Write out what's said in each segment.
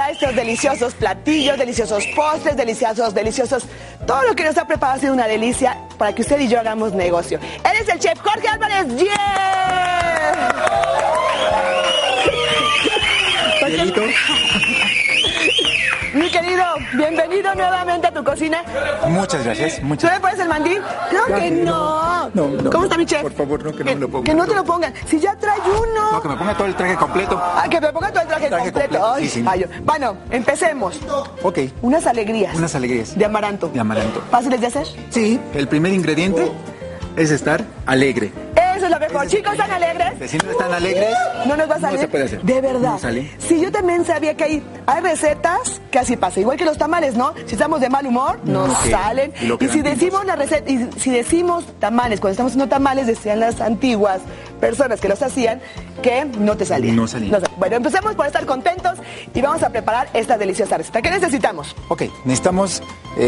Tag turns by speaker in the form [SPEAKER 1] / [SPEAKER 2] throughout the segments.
[SPEAKER 1] prepara estos deliciosos platillos, deliciosos postres, deliciosos, todo lo que nos ha preparado ha sido una delicia para que usted y yo hagamos negocio. Él es el chef Jorge Álvarez. ¡Yeah!
[SPEAKER 2] Miguelito.
[SPEAKER 1] Mi querido, bienvenido nuevamente a tu cocina.
[SPEAKER 2] Muchas gracias.
[SPEAKER 1] ¿Tú me pones el mandil? Claro que no.
[SPEAKER 2] No.
[SPEAKER 1] ¿Cómo está mi chef?
[SPEAKER 2] Por favor, no, que no me lo ponga.
[SPEAKER 1] Que no te lo pongan. Si ya trae uno.
[SPEAKER 2] No, que me ponga todo el traje completo.
[SPEAKER 1] Ah, que me ponga todo el traje completo. Ay,
[SPEAKER 2] sí.
[SPEAKER 1] ay, bueno, empecemos.
[SPEAKER 2] Ok.
[SPEAKER 1] Unas alegrías.
[SPEAKER 2] Unas alegrías.
[SPEAKER 1] De amaranto.
[SPEAKER 2] De amaranto.
[SPEAKER 1] ¿Fáciles de hacer?
[SPEAKER 2] Sí, el primer ingrediente es estar alegre.
[SPEAKER 1] Eso es lo mejor. Chicos, ¿están alegres?
[SPEAKER 2] Si no están alegres,
[SPEAKER 1] no nos va a salir.
[SPEAKER 2] No se puede hacer.
[SPEAKER 1] De verdad.
[SPEAKER 2] No sale.
[SPEAKER 1] Sí, yo también sabía que hay recetas que así pasa. Igual que los tamales, ¿no? Si estamos de mal humor, nos salen.
[SPEAKER 2] Y
[SPEAKER 1] si decimos la receta, y si decimos tamales, cuando estamos haciendo tamales, decían las antiguas personas que los hacían, que no te salían.
[SPEAKER 2] No salían.
[SPEAKER 1] Bueno, empecemos por estar contentos y vamos a preparar esta deliciosa receta. ¿Qué necesitamos?
[SPEAKER 2] Ok, necesitamos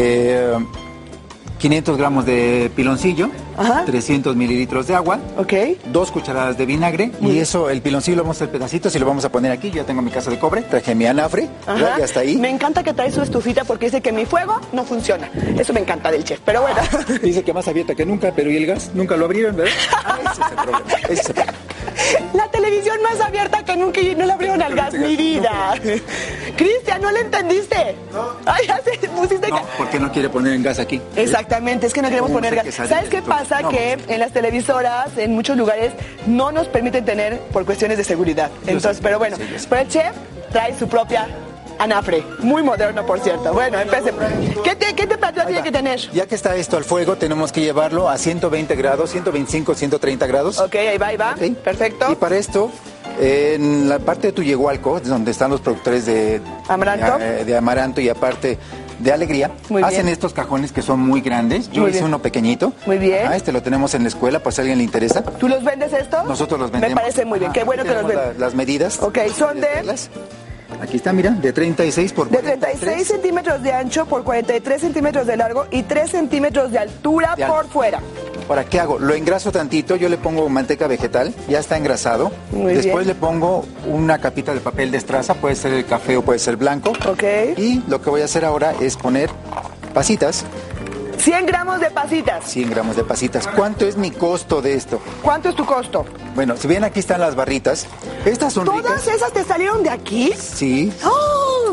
[SPEAKER 2] 500 gramos de piloncillo, 300 mililitros de agua, 2 cucharadas de vinagre, y eso, el piloncillo lo vamos a hacer pedacitos y lo vamos a poner aquí. Yo ya tengo mi casa de cobre, traje mi anafre, ya está ahí.
[SPEAKER 1] Me encanta que trae su estufita porque dice que mi fuego no funciona. Eso me encanta del chef, pero bueno.
[SPEAKER 2] Dice que más abierta que nunca, pero ¿y el gas? Nunca lo abrieron, ¿verdad? Ese es el problema, ese es el problema.
[SPEAKER 1] La televisión más abierta que nunca y no la abrieron al gas, mi vida. Cristian, ¿no le entendiste? No. Ay, ya se pusiste.
[SPEAKER 2] No, porque no quiere poner en gas aquí.
[SPEAKER 1] Exactamente, es que no queremos poner gas. ¿Sabes qué pasa? Que en las televisoras, en muchos lugares, no nos permiten tener por cuestiones de seguridad. Entonces, pero bueno, pero el chef trae su propia anafre, muy moderno, por cierto. Bueno, empecemos. ¿Qué temperatura tiene que tener?
[SPEAKER 2] Ya que está esto al fuego, tenemos que llevarlo a 120 grados, 125, 130 grados.
[SPEAKER 1] Ok, ahí va. Okay. Perfecto.
[SPEAKER 2] Y para esto, en la parte de Tuyehualco, donde están los productores de amaranto y aparte de alegría, hacen estos cajones que son muy grandes. Yo hice uno pequeñito.
[SPEAKER 1] Muy bien.
[SPEAKER 2] Este lo tenemos en la escuela, por si a alguien le interesa.
[SPEAKER 1] ¿Tú los vendes estos?
[SPEAKER 2] Nosotros los vendemos.
[SPEAKER 1] Me parece muy bien. Qué bueno que los vendes.
[SPEAKER 2] Las medidas.
[SPEAKER 1] Ok, son de...
[SPEAKER 2] Aquí está, mira, de 36 por 43.
[SPEAKER 1] De 36 centímetros de ancho por 43 centímetros de largo y 3 centímetros de altura por fuera.
[SPEAKER 2] Ahora, ¿qué hago? Lo engraso tantito, yo le pongo manteca vegetal, ya está engrasado. Después le pongo una capita de papel de estraza, puede ser el café o puede ser blanco.
[SPEAKER 1] Ok.
[SPEAKER 2] Y lo que voy a hacer ahora es poner pasitas.
[SPEAKER 1] 100 gramos de pasitas.
[SPEAKER 2] 100 gramos de pasitas. ¿Cuánto es mi costo de esto?
[SPEAKER 1] ¿Cuánto es tu costo?
[SPEAKER 2] Bueno, si bien aquí están las barritas, estas son
[SPEAKER 1] ¿Todas
[SPEAKER 2] ricas.
[SPEAKER 1] esas te salieron de aquí?
[SPEAKER 2] Sí.
[SPEAKER 1] ¡Oh!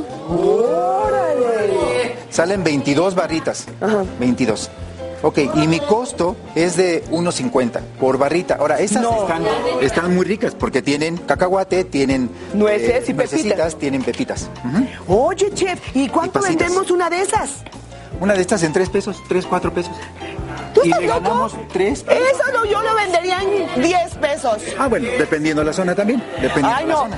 [SPEAKER 1] ¡Órale!
[SPEAKER 2] Salen 22 barritas. 22. Ok, y mi costo es de 1.50 por barrita. Ahora, esas están muy ricas porque tienen cacahuate, tienen
[SPEAKER 1] nueces y pepitas.
[SPEAKER 2] Tienen pepitas.
[SPEAKER 1] Oye, chef, ¿y cuánto vendemos una de esas?
[SPEAKER 2] Una de estas en 3 pesos, 3, 4 pesos.
[SPEAKER 1] ¿Tú
[SPEAKER 2] y
[SPEAKER 1] estás
[SPEAKER 2] le
[SPEAKER 1] loco?
[SPEAKER 2] ganamos 3 pesos.
[SPEAKER 1] Eso no, yo lo vendería en 10 pesos.
[SPEAKER 2] Ah, bueno, dependiendo de la zona también. Dependiendo de la zona.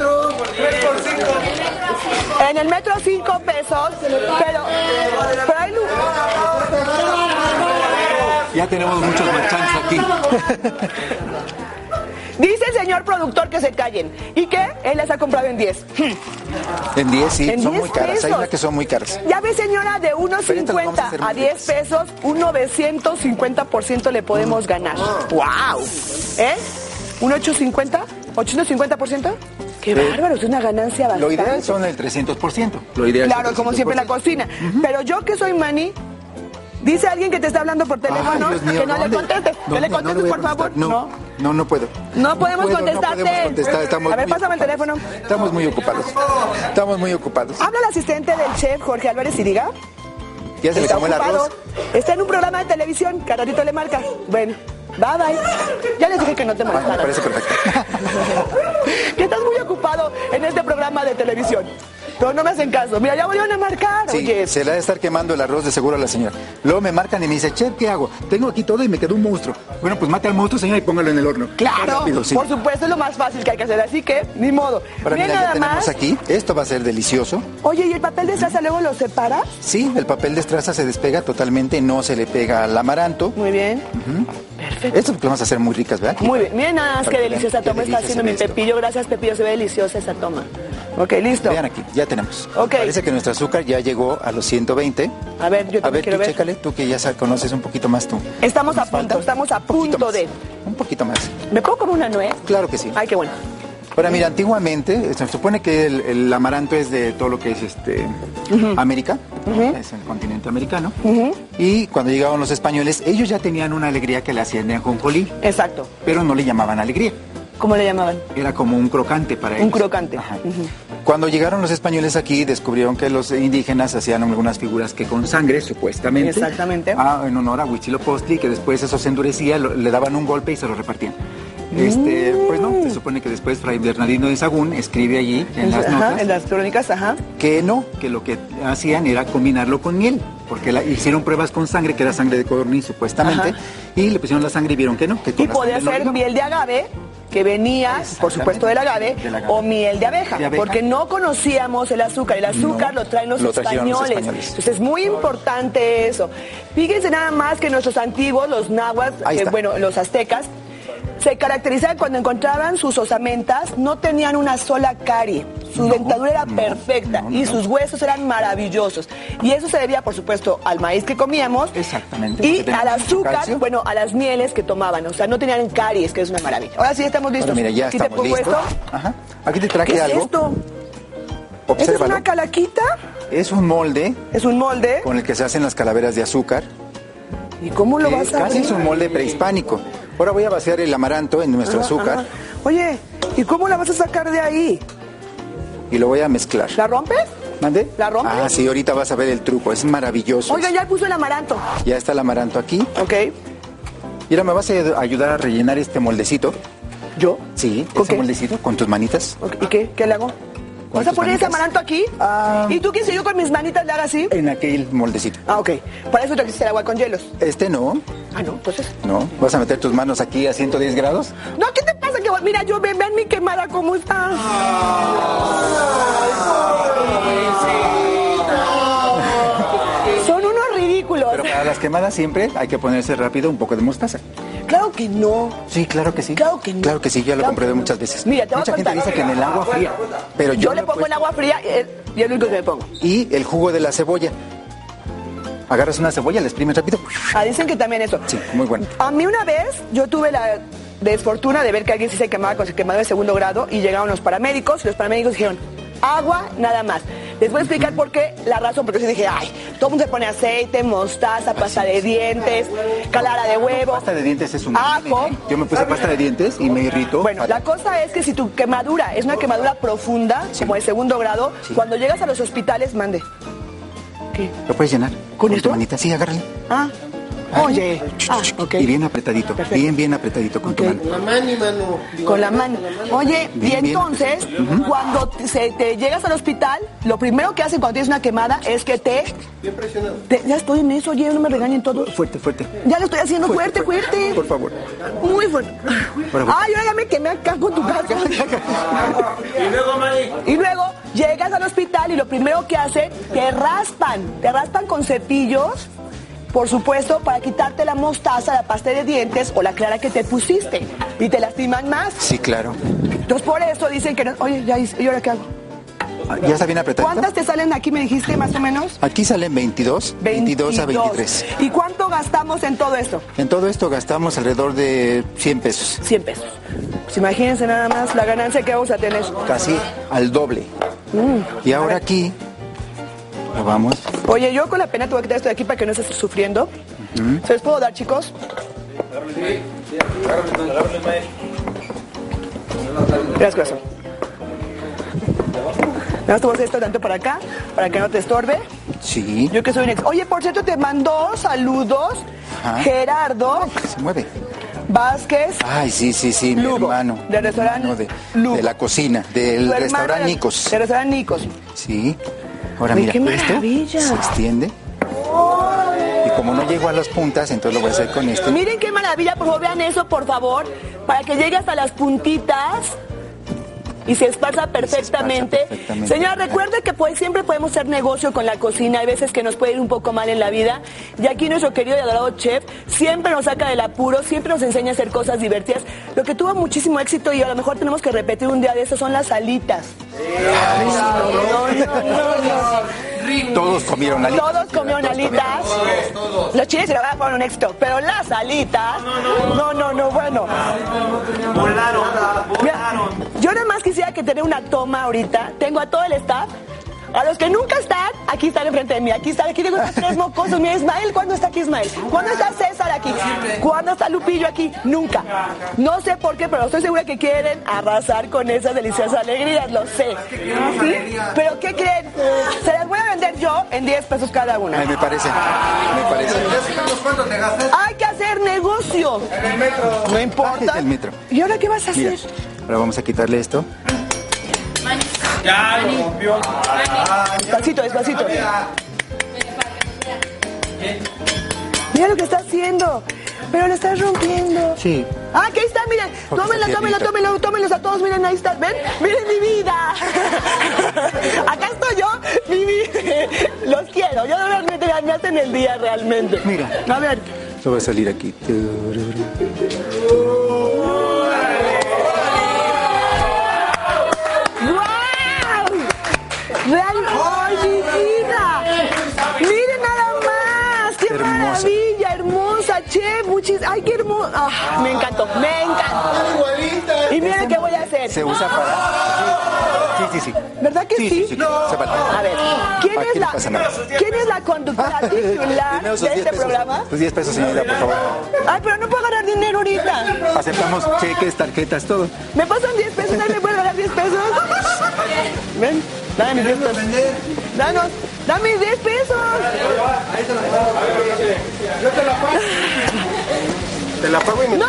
[SPEAKER 1] En el metro 5 pesos, pero hay
[SPEAKER 2] ya tenemos muchos marchantes aquí.
[SPEAKER 1] Dice el señor productor que se callen. ¿Y qué? Él las ha comprado en 10.
[SPEAKER 2] En 10, sí.
[SPEAKER 1] ¿En
[SPEAKER 2] son
[SPEAKER 1] 10
[SPEAKER 2] muy caras.
[SPEAKER 1] pesos?
[SPEAKER 2] Hay unas que son muy caras.
[SPEAKER 1] Ya ve, señora, de 1.50 a 10 pesos, un 950% le podemos ganar. ¡Wow! ¿Eh? ¿Un 850? ¿850%? ¡Qué bárbaro! Es una ganancia bastante.
[SPEAKER 2] Lo ideal son el 300%. Lo ideal
[SPEAKER 1] claro, como siempre en la cocina. Pero yo que soy Manny... Dice alguien que te está hablando por teléfono. Ay, mío, que no le contestes. Que le contestes, por favor.
[SPEAKER 2] No puedo.
[SPEAKER 1] No podemos contestarte.
[SPEAKER 2] No podemos contestar.
[SPEAKER 1] A ver, pásame el teléfono.
[SPEAKER 2] Estamos muy ocupados.
[SPEAKER 1] Habla el asistente del chef Jorge Álvarez y diga.
[SPEAKER 2] Ya se le tomó el arroz.
[SPEAKER 1] Está en un programa de televisión. Cada ratito le marca. Bueno, bye. Ya les dije que no te molestaran.
[SPEAKER 2] Me parece perfecto.
[SPEAKER 1] Que estás muy ocupado en este programa de televisión. Pero no me hacen caso. Mira, ya volvieron a marcar.
[SPEAKER 2] Sí,
[SPEAKER 1] oye.
[SPEAKER 2] se le ha de estar quemando el arroz de seguro a la señora. Luego me marcan y me dice, chef, ¿qué hago? Tengo aquí todo y me quedó un monstruo. Bueno, pues mate al monstruo, señora, y póngalo en el horno.
[SPEAKER 1] Claro, rápido, sí. Por supuesto, es lo más fácil que hay que hacer. Así que, ni modo.
[SPEAKER 2] Para mira, ya tenemos aquí. Esto va a ser delicioso.
[SPEAKER 1] Oye, ¿y el papel de estraza luego lo separas?
[SPEAKER 2] Sí, el papel de estraza se despega totalmente, no se le pega al amaranto.
[SPEAKER 1] Muy bien. Perfecto.
[SPEAKER 2] Esto lo vamos a hacer muy ricas, ¿verdad?
[SPEAKER 1] Muy bien. Miren nada más qué deliciosa toma está haciendo mi Pepillo. Gracias, Pepillo. Se ve deliciosa esa toma. Ok, listo.
[SPEAKER 2] Vean aquí, ya tenemos.
[SPEAKER 1] Ok.
[SPEAKER 2] Parece que nuestro azúcar ya llegó a los 120.
[SPEAKER 1] A ver, yo también quiero ver.
[SPEAKER 2] Chécale, tú que ya conoces un poquito más tú.
[SPEAKER 1] Estamos a punto de.
[SPEAKER 2] Un poquito más.
[SPEAKER 1] ¿Me puedo comer una nuez?
[SPEAKER 2] Claro que sí.
[SPEAKER 1] Ay, qué bueno.
[SPEAKER 2] Ahora, mira, antiguamente, se supone que el amaranto es de todo lo que es América, es el continente americano, y cuando llegaban los españoles, ellos ya tenían una alegría que le hacían de ajonjolí.
[SPEAKER 1] Exacto.
[SPEAKER 2] Pero no le llamaban alegría.
[SPEAKER 1] ¿Cómo le llamaban?
[SPEAKER 2] Era como un crocante para ellos.
[SPEAKER 1] Un crocante.
[SPEAKER 2] Cuando llegaron los españoles aquí, descubrieron que los indígenas hacían algunas figuras que con sangre, supuestamente.
[SPEAKER 1] Exactamente.
[SPEAKER 2] En honor a Huitzilopochtli, que después eso se endurecía, le daban un golpe y se lo repartían. Pues no, se supone que después Fray Bernardino de Sahagún escribe allí en las notas,
[SPEAKER 1] en las crónicas, que
[SPEAKER 2] lo que hacían era combinarlo con miel, porque hicieron pruebas con sangre, que era sangre de codorniz supuestamente, y le pusieron la sangre y vieron que no.
[SPEAKER 1] Y podía ser miel de agave, que venía, por supuesto, del agave, o miel de abeja, porque no conocíamos el azúcar. El azúcar lo traen los españoles. Entonces es muy importante eso. Fíjense nada más que nuestros antiguos, los nahuas, los aztecas, se caracterizaban cuando encontraban sus osamentas, no tenían una sola carie. Su dentadura era perfecta y sus huesos eran maravillosos. Y eso se debía, por supuesto, al maíz que comíamos.
[SPEAKER 2] Exactamente.
[SPEAKER 1] Y al azúcar, a las mieles que tomaban. O sea, no tenían caries, que es una maravilla. Ahora sí, estamos listos.
[SPEAKER 2] Mira, ya
[SPEAKER 1] ¿Aquí
[SPEAKER 2] estamos listos.
[SPEAKER 1] Esto?
[SPEAKER 2] Aquí te traje algo.
[SPEAKER 1] ¿Qué es esto?
[SPEAKER 2] Obsérvalo.
[SPEAKER 1] ¿Es una calaquita?
[SPEAKER 2] Es un molde.
[SPEAKER 1] Es un molde.
[SPEAKER 2] Con el que se hacen las calaveras de azúcar.
[SPEAKER 1] ¿Y cómo lo vas a abrir?
[SPEAKER 2] Casi es un molde prehispánico. Ahora voy a vaciar el amaranto en nuestro azúcar.
[SPEAKER 1] Oye, ¿y cómo la vas a sacar de ahí?
[SPEAKER 2] Y lo voy a mezclar.
[SPEAKER 1] ¿La rompes?
[SPEAKER 2] ¿Mande?
[SPEAKER 1] ¿La rompes?
[SPEAKER 2] Sí, ahorita vas a ver el truco. Es maravilloso.
[SPEAKER 1] Oiga, ya puso el amaranto.
[SPEAKER 2] Ya está el amaranto aquí.
[SPEAKER 1] Ok.
[SPEAKER 2] Y ahora me vas a ayudar a rellenar este moldecito.
[SPEAKER 1] ¿Yo?
[SPEAKER 2] Sí, ese moldecito con tus manitas.
[SPEAKER 1] Okay. ¿Y qué? ¿Qué le hago? ¿Vas a poner ese amaranto aquí? ¿Y tú quieres que yo con mis manitas le haga así?
[SPEAKER 2] En aquel moldecito.
[SPEAKER 1] Ok. Para eso trajiste el agua con hielos.
[SPEAKER 2] No.
[SPEAKER 1] No, entonces.
[SPEAKER 2] No. ¿Vas a meter tus manos aquí a 110 grados?
[SPEAKER 1] No, ¿qué te pasa? Mira, vean mi quemada cómo está. Son unos ridículos.
[SPEAKER 2] Pero para las quemadas siempre hay que ponerse rápido un poco de mostaza.
[SPEAKER 1] Claro que no.
[SPEAKER 2] Sí, claro que sí.
[SPEAKER 1] Claro que no.
[SPEAKER 2] Claro que sí, yo lo he comprobado muchas veces.
[SPEAKER 1] Mira, te voy a contar.
[SPEAKER 2] Mucha gente dice que en el agua fría, pero
[SPEAKER 1] yo le pongo el agua fría y es lo único que me pongo.
[SPEAKER 2] Y el jugo de la cebolla. Agarras una cebolla, la exprimes rápido.
[SPEAKER 1] Dicen que también eso.
[SPEAKER 2] Sí, muy bueno.
[SPEAKER 1] A mí una vez yo tuve la desfortuna de ver que alguien sí se quemaba con su quemado de segundo grado y llegaron los paramédicos y los paramédicos dijeron, agua nada más. Les voy a explicar por qué, la razón, porque yo dije, todo el mundo se pone aceite, mostaza, pasta de dientes, clara de huevo.
[SPEAKER 2] Pasta de dientes es un
[SPEAKER 1] ajo.
[SPEAKER 2] Yo me puse pasta de dientes y me irritó.
[SPEAKER 1] Bueno, la cosa es que si tu quemadura es una quemadura profunda, como de segundo grado, cuando llegas a los hospitales, mande. ¿Qué?
[SPEAKER 2] ¿Lo puedes llenar?
[SPEAKER 1] ¿Con esto?
[SPEAKER 2] Tu manita, sí, agárrale.
[SPEAKER 1] Oye. Okay.
[SPEAKER 2] Y bien apretadito. Perfecto. Bien apretadito con tu mano.
[SPEAKER 3] Con la mano.
[SPEAKER 1] Con la mano. Oye, bien, y entonces, cuando te llegas al hospital, lo primero que hacen cuando tienes una quemada es que
[SPEAKER 3] Bien presionado.
[SPEAKER 1] Ya estoy en eso, oye, no me regañen todos.
[SPEAKER 2] Fuerte.
[SPEAKER 1] Ya lo estoy haciendo fuerte.
[SPEAKER 2] Por favor.
[SPEAKER 1] Muy fuerte. Yo ya me quemé acá con tu casa.
[SPEAKER 3] Y luego, Mari.
[SPEAKER 1] Y luego llegas al hospital y lo primero que hacen, te raspan con cepillos, por supuesto, para quitarte la mostaza, la pasta de dientes o la clara que te pusiste. Y te lastiman más.
[SPEAKER 2] Sí, claro.
[SPEAKER 1] Entonces por eso dicen que no, oye, ¿y ahora qué hago?
[SPEAKER 2] ¿Ya está bien apretado?
[SPEAKER 1] ¿Cuántas te salen aquí, me dijiste, más o menos?
[SPEAKER 2] Aquí salen 22 a 23.
[SPEAKER 1] ¿Y cuánto gastamos en todo esto?
[SPEAKER 2] En todo esto gastamos alrededor de 100 pesos.
[SPEAKER 1] 100 pesos. Pues imagínense nada más la ganancia que vamos a tener.
[SPEAKER 2] Casi al doble. Y ahora aquí lo vamos.
[SPEAKER 1] Oye, yo con la pena te voy a quitar esto de aquí para que no estés sufriendo. ¿Se los puedo dar, chicos? Gracias, corazón. Nada más te voy a hacer esto tanto para acá, para que no te estorbe.
[SPEAKER 2] Sí.
[SPEAKER 1] Yo que soy un ex. Oye, por cierto, te mandó saludos Gerardo.
[SPEAKER 2] Se mueve.
[SPEAKER 1] Vázquez.
[SPEAKER 2] Ay, sí,
[SPEAKER 1] Lugo,
[SPEAKER 2] mi hermano.
[SPEAKER 1] Del restaurante
[SPEAKER 2] de la cocina, del restaurante Nicos.
[SPEAKER 1] Del restaurante Nicos.
[SPEAKER 2] Sí. Ahora mira,
[SPEAKER 1] qué maravilla.
[SPEAKER 2] Esto se extiende. Y como no llego a las puntas, entonces lo voy a hacer con este.
[SPEAKER 1] Miren qué maravilla, por favor, vean eso, por favor, para que llegue hasta las puntitas y se esparza perfectamente. Señora, recuerde que siempre podemos hacer negocio con la cocina. Hay veces que nos puede ir un poco mal en la vida. Y aquí nuestro querido y adorado chef siempre nos saca del apuro, siempre nos enseña a hacer cosas divertidas. Lo que tuvo muchísimo éxito y a lo mejor tenemos que repetir un día de eso son las alitas.
[SPEAKER 2] Todos comieron alitas.
[SPEAKER 1] Todos comieron alitas. Los chiles y la verdad fueron un éxito, pero las alitas, no, bueno. Mira, yo nada más quisiera que tener una toma ahorita. Tengo a todo el staff. A los que nunca están, aquí están enfrente de mí. Aquí tengo estos tres mocosos. Mira, Ismael, ¿cuándo está aquí Ismael? ¿Cuándo está César aquí? ¿Cuándo está Lupillo aquí? Nunca. No sé por qué, pero estoy segura que quieren arrasar con esas deliciosas alegrías, lo sé. ¿Sí? ¿Pero qué creen? Se las voy a vender yo en 10 pesos cada una.
[SPEAKER 2] Me parece.
[SPEAKER 3] ¿Cuánto te gastas?
[SPEAKER 1] Hay que hacer negocio.
[SPEAKER 3] En el metro.
[SPEAKER 1] No importa.
[SPEAKER 2] El metro.
[SPEAKER 1] ¿Y ahora qué vas a hacer?
[SPEAKER 2] Mira, ahora vamos a quitarle esto.
[SPEAKER 3] Ya lo rompió.
[SPEAKER 1] Despacito. Mira lo que está haciendo. Pero lo estás rompiendo.
[SPEAKER 2] Sí.
[SPEAKER 1] Ah, que ahí está, miren. Tómenlos a todos, miren, ahí está. ¿Ven? Miren mi vida. Acá estoy yo, mi vida. Los quiero. Yo realmente me hacen el día realmente.
[SPEAKER 2] Mira.
[SPEAKER 1] A ver.
[SPEAKER 2] Esto va a salir aquí.
[SPEAKER 1] ¡Ay, mi vida! ¡Miren nada más! ¡Qué
[SPEAKER 2] Hermosa.
[SPEAKER 1] maravilla! ¡Hermosa, chef! ¡Ay, qué hermosa! Ah, me encantó. Y miren qué voy a hacer.
[SPEAKER 2] Se usa para... Sí.
[SPEAKER 1] ¿Verdad que sí?
[SPEAKER 2] Sí. Se vale.
[SPEAKER 1] A ver, ¿quién
[SPEAKER 2] Aquí
[SPEAKER 1] es
[SPEAKER 2] no pasa nada.
[SPEAKER 1] la conductora titular
[SPEAKER 2] Dime esos
[SPEAKER 1] de
[SPEAKER 2] 10
[SPEAKER 1] este
[SPEAKER 2] pesos.
[SPEAKER 1] programa?
[SPEAKER 2] Los 10 pesos, señorita, por favor.
[SPEAKER 1] Ay, pero no puedo ganar dinero ahorita.
[SPEAKER 2] Aceptamos cheques, tarjetas, todo.
[SPEAKER 1] ¿Me pasan 10 pesos? ¿Nadie me puede ganar 10 pesos? Ven, dame mis 10 pesos. Dame mis 10 pesos.
[SPEAKER 3] Yo te la pago. Te la pago y me...
[SPEAKER 1] ¡No!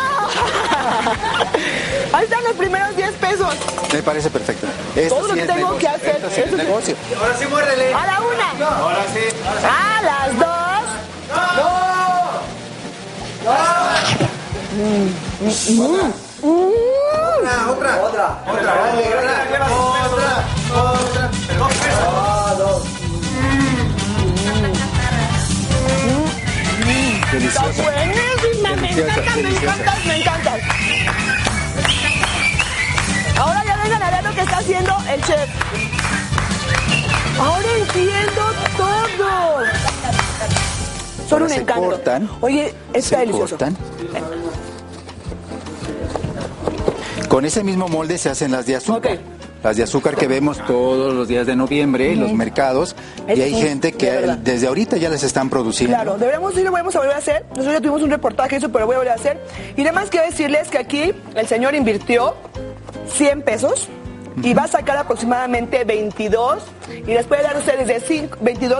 [SPEAKER 1] Ahí están los primeros 10 pesos.
[SPEAKER 2] Me parece perfecto. Esto
[SPEAKER 1] Todo lo
[SPEAKER 2] sí
[SPEAKER 1] que
[SPEAKER 2] es
[SPEAKER 1] tengo
[SPEAKER 2] negocio.
[SPEAKER 1] que hacer.
[SPEAKER 2] Esto sí es negocio.
[SPEAKER 3] Ahora sí, muérdele.
[SPEAKER 1] A la una.
[SPEAKER 3] Ahora sí.
[SPEAKER 1] A las dos.
[SPEAKER 3] Otra.
[SPEAKER 1] Está
[SPEAKER 2] Delicioso.
[SPEAKER 1] buenísima. Me encantan. Ahora ya vengan a ver lo que está haciendo el chef. Ahora entiendo todo. Son un
[SPEAKER 2] Se
[SPEAKER 1] encanto.
[SPEAKER 2] cortan.
[SPEAKER 1] Oye, está
[SPEAKER 2] Se
[SPEAKER 1] delicioso.
[SPEAKER 2] cortan. Con ese mismo molde se hacen las de azúcar.
[SPEAKER 1] Ok.
[SPEAKER 2] Las de azúcar que vemos todos los días de noviembre en los mercados. Y hay gente que
[SPEAKER 1] de verdad.
[SPEAKER 2] desde ahorita ya les están produciendo.
[SPEAKER 1] Claro, deberíamos ir, lo vamos a volver a hacer. Nosotros ya tuvimos un reportaje de eso, pero lo voy a volver a hacer. Y además quiero decirles que aquí el señor invirtió 100 pesos y va a sacar aproximadamente 22 y les puede dar a ustedes de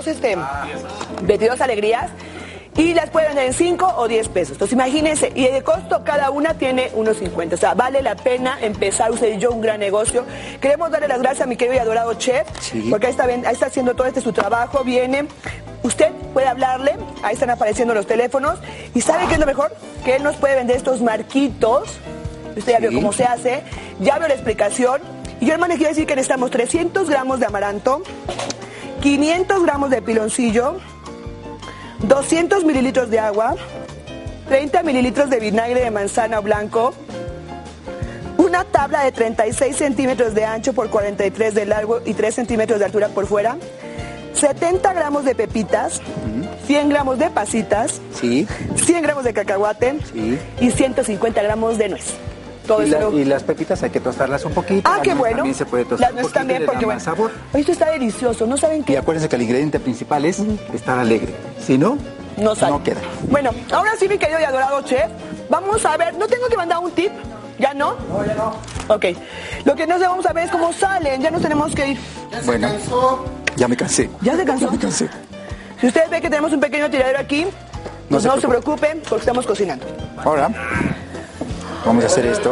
[SPEAKER 1] 22 alegrías y las pueden vender en 5 o 10 pesos. Entonces imagínense, y de costo cada una tiene unos 50. O sea, vale la pena empezar usted y yo un gran negocio. Queremos darle las gracias a mi querido y adorado chef,
[SPEAKER 2] Sí.
[SPEAKER 1] porque ahí está haciendo todo su trabajo, viene. Usted puede hablarle, ahí están apareciendo los teléfonos, y ¿sabe qué es lo mejor? Que él nos puede vender estos marquitos. Usted ya vio
[SPEAKER 2] Sí.
[SPEAKER 1] cómo se hace, ya vio la explicación. Y yo, hermano, quiero decir que necesitamos 300 gramos de amaranto, 500 gramos de piloncillo, 200 mililitros de agua, 30 mililitros de vinagre de manzana blanco, una tabla de 36 centímetros de ancho por 43 de largo y 3 centímetros de altura por fuera, 70 gramos de pepitas, 100 gramos de pasitas,
[SPEAKER 2] Sí.
[SPEAKER 1] 100 gramos de cacahuate
[SPEAKER 2] Sí.
[SPEAKER 1] y 150 gramos de nuez. Todo
[SPEAKER 2] Y,
[SPEAKER 1] eso.
[SPEAKER 2] y las pepitas hay que tostarlas un poquito.
[SPEAKER 1] Ah,
[SPEAKER 2] La
[SPEAKER 1] qué
[SPEAKER 2] nuez
[SPEAKER 1] bueno.
[SPEAKER 2] También se puede tostar
[SPEAKER 1] Las
[SPEAKER 2] un
[SPEAKER 1] nueces
[SPEAKER 2] poquito
[SPEAKER 1] también,
[SPEAKER 2] y le da
[SPEAKER 1] porque
[SPEAKER 2] más
[SPEAKER 1] bueno.
[SPEAKER 2] sabor.
[SPEAKER 1] Esto está delicioso, ¿no saben
[SPEAKER 2] Y
[SPEAKER 1] qué?
[SPEAKER 2] acuérdense que el ingrediente principal es estar alegre. Si no,
[SPEAKER 1] No sale.
[SPEAKER 2] no queda.
[SPEAKER 1] Bueno, ahora sí, mi querido y adorado chef, vamos a ver, ¿no tengo que mandar un tip? ¿Ya no?
[SPEAKER 3] No, ya no.
[SPEAKER 1] Ok. Lo que no sé, vamos a ver es cómo salen, ya nos tenemos que ir.
[SPEAKER 3] Ya se
[SPEAKER 2] Bueno.
[SPEAKER 3] cansó.
[SPEAKER 2] Ya me cansé.
[SPEAKER 1] ¿Ya se cansó?
[SPEAKER 2] Ya me cansé.
[SPEAKER 1] Si ustedes ven que tenemos un pequeño tiradero aquí, pues no se preocupen porque estamos cocinando.
[SPEAKER 2] Ahora, vamos a hacer esto.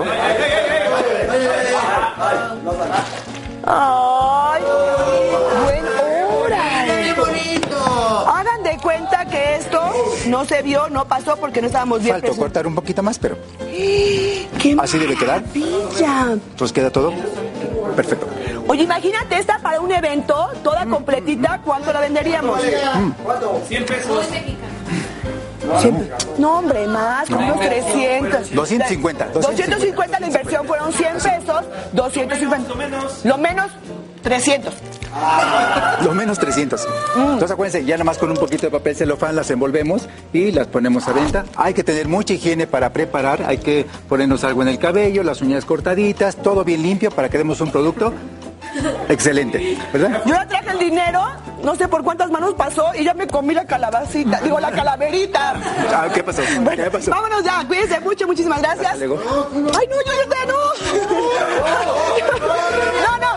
[SPEAKER 1] ¡Ay! ¡Buen hora!
[SPEAKER 3] ¡Qué bonito!
[SPEAKER 1] Hagan de cuenta que esto no se vio, no pasó porque no estábamos bien.
[SPEAKER 2] Faltó cortar un poquito más, pero
[SPEAKER 1] ¡Qué
[SPEAKER 2] así debe quedar.
[SPEAKER 1] maravilla!
[SPEAKER 2] Pues queda todo perfecto.
[SPEAKER 1] Oye, imagínate esta para un evento, toda completita, ¿cuánto la venderíamos?
[SPEAKER 3] ¿Cuánto?
[SPEAKER 4] 100 pesos.
[SPEAKER 1] No, hombre, más, como unos 300.
[SPEAKER 2] 250.
[SPEAKER 1] 250 la inversión fueron 100 pesos, 250. Lo menos 300.
[SPEAKER 2] Lo menos 300. Entonces acuérdense, ya nada más con un poquito de papel celofán las envolvemos y las ponemos a venta. Hay que tener mucha higiene para preparar, hay que ponernos algo en el cabello, las uñas cortaditas, todo bien limpio para que demos un producto excelente, ¿verdad?
[SPEAKER 1] Yo ya traje el dinero, no sé por cuántas manos pasó y ya me comí la calabacita, digo la calaverita.
[SPEAKER 2] Ah, ¿qué pasó?
[SPEAKER 1] Bueno,
[SPEAKER 2] ¿Qué pasó?
[SPEAKER 1] vámonos ya, cuídense mucho, muchísimas gracias.
[SPEAKER 2] Hasta luego.
[SPEAKER 1] Ay, no, yo ya no. No, no.